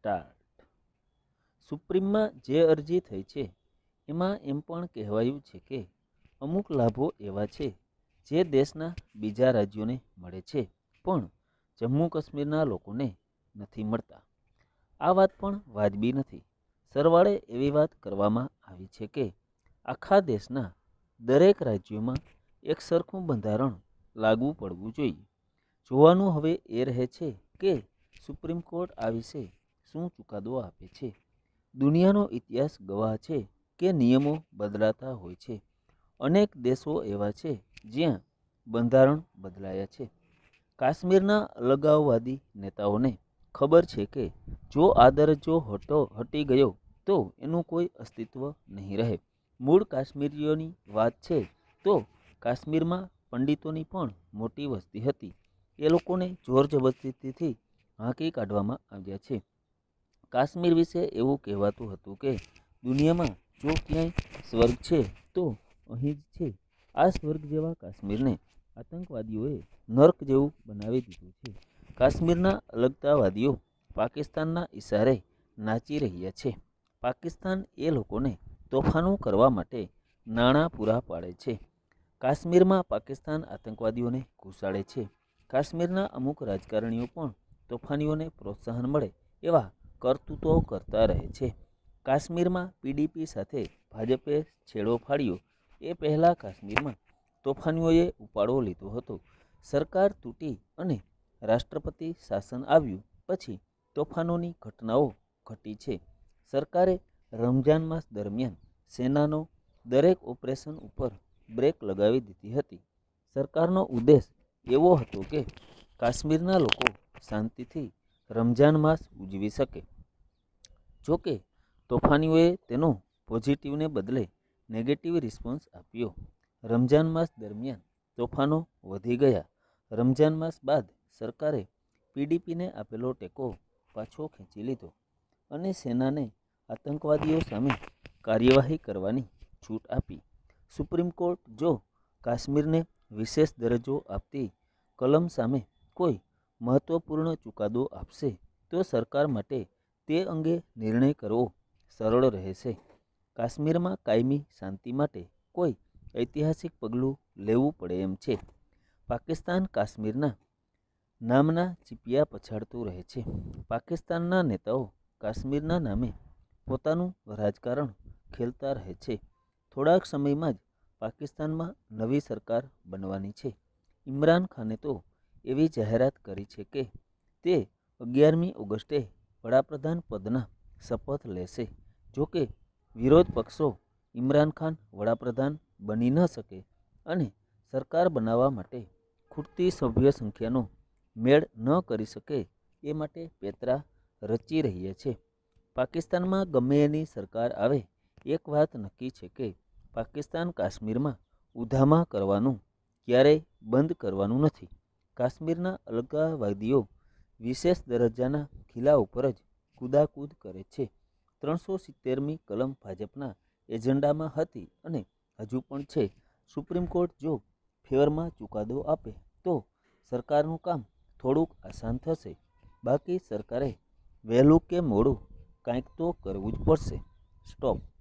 Start. સુપ્રીમમાં જે અરજી થઈ છે એમાં એમ પણ કહેવાયું છે કે અમુક લાભો એવા છે જે દેશના બીજા રાજ્યોને મળે છે પણ જમ્મુ કાશ્મીરના લોકોને નથી મળતા। આ વાત પણ વાજબી નથી। સરવાળે એવી વાત કરવામાં આવી છે કે આખા દેશના દરેક રાજ્યોમાં એક સરખું બંધારણ લાગુ પડવું જોઈએ। જોવાનું હવે એ રહે છે કે સુપ્રીમ કોર્ટ આ વિશે શું ચુકાદો આપે છે। દુનિયાનો ઇતિહાસ ગવાહ છે કે નિયમો બદલાતા હોય છે। અનેક દેશો એવા છે જ્યાં બંધારણ બદલાયા છે। કાશ્મીરના અલગાવવાદી નેતાઓને ખબર છે કે જો આ દરજ્જો હટી ગયો તો એનું કોઈ અસ્તિત્વ નહીં રહે। મૂળ કાશ્મીરીઓની વાત છે તો કાશ્મીરમાં પંડિતોની પણ મોટી વસ્તી હતી। એ લોકોને જોર જબરદસ્તીથી હાંકી કાઢવામાં આવ્યા છે। કાશ્મીર વિશે એવું કહેવાતું હતું કે દુનિયામાં જો ક્યાંય સ્વર્ગ છે તો અહીં જ છે। આ સ્વર્ગ જેવા કાશ્મીરને આતંકવાદીઓએ નર્ક જેવું બનાવી દીધું છે। કાશ્મીરના અલગતાવાદીઓ પાકિસ્તાનના ઇશારે નાચી રહ્યા છે। પાકિસ્તાન એ લોકોને તોફાનો કરવા માટે નાણાં પૂરા પાડે છે। કાશ્મીરમાં પાકિસ્તાન આતંકવાદીઓને ઘુસાડે છે। કાશ્મીરના અમુક રાજકારણીઓ પણ તોફાનીઓને પ્રોત્સાહન મળે એવા કરતૂતો કરતા રહે છે। કાશ્મીરમાં પીડીપી સાથે ભાજપે છેડો ફાડ્યો એ પહેલાં કાશ્મીરમાં તોફાનીઓએ ઉપાડો લીધો હતો। સરકાર તૂટી અને રાષ્ટ્રપતિ શાસન આવ્યું પછી તોફાનોની ઘટનાઓ ઘટી છે। સરકારે રમજાન માસ દરમિયાન સેનાનો દરેક ઓપરેશન ઉપર બ્રેક લગાવી દીધી હતી। સરકારનો ઉદ્દેશ એવો હતો કે કાશ્મીરના લોકો શાંતિથી રમજાન માસ ઉજવી શકે। જોકે તોફાનીઓએ તેનો પોઝિટિવને બદલે નેગેટિવ રિસ્પોન્સ આપ્યો। રમજાન માસ દરમિયાન તોફાનો વધી ગયા। રમજાન માસ બાદ સરકારે પીડીપીને આપેલો ટેકો પાછો ખેંચી લીધો અને સેનાને આતંકવાદીઓ સામે કાર્યવાહી કરવાની છૂટ આપી। સુપ્રીમ કોર્ટ જો કાશ્મીરને વિશેષ દરજ્જો આપતી કલમ સામે કોઈ મહત્વપૂર્ણ ચુકાદો આપશે તો સરકાર માટે તે અંગે નિર્ણય કરવો સરળ રહેશે। કાશ્મીરમાં કાયમી શાંતિ માટે કોઈ ઐતિહાસિક પગલું લેવું પડે એમ છે। પાકિસ્તાન કાશ્મીરના નામના ચીપિયા પછાડતું રહે છે। પાકિસ્તાનના નેતાઓ કાશ્મીરના નામે પોતાનું રાજકારણ ખેલતા રહે છે। થોડાક સમયમાં જ પાકિસ્તાનમાં નવી સરકાર બનવાની છે। ઇમરાન ખાને તો એવી જાહેરાત કરી છે કે તે 11મી ઓગસ્ટે વડાપ્રધાન પદના શપથ લેશે। જોકે વિરોધ પક્ષો ઇમરાન ખાન વડાપ્રધાન બની ન શકે અને સરકાર બનાવવા માટે ખૂટતી સભ્ય સંખ્યાનો મેળ ન કરી શકે એ માટે પેંતરા રચી રહ્યા છે। પાકિસ્તાનમાં ગમે એની સરકાર આવે એક વાત નક્કી છે કે પાકિસ્તાન કાશ્મીરમાં ઉધામા કરવાનું ક્યારેય બંધ કરવાનું નથી। કાશ્મીરના અલગાવવાદીઓ વિશેષ દરજ્જાના ખીલા ઉપર જ કૂદાકૂદ કરે છે। 370મી કલમ ભાજપના એજન્ડામાં હતી અને હજુ પણ છે। સુપ્રીમ કોર્ટ જો ફેવરમાં ચુકાદો આપે તો સરકારનું કામ થોડુંક આસાન થશે। બાકી સરકારે વહેલું કે મોડું કાંઈક તો કરવું જ પડશે। સ્ટોપ।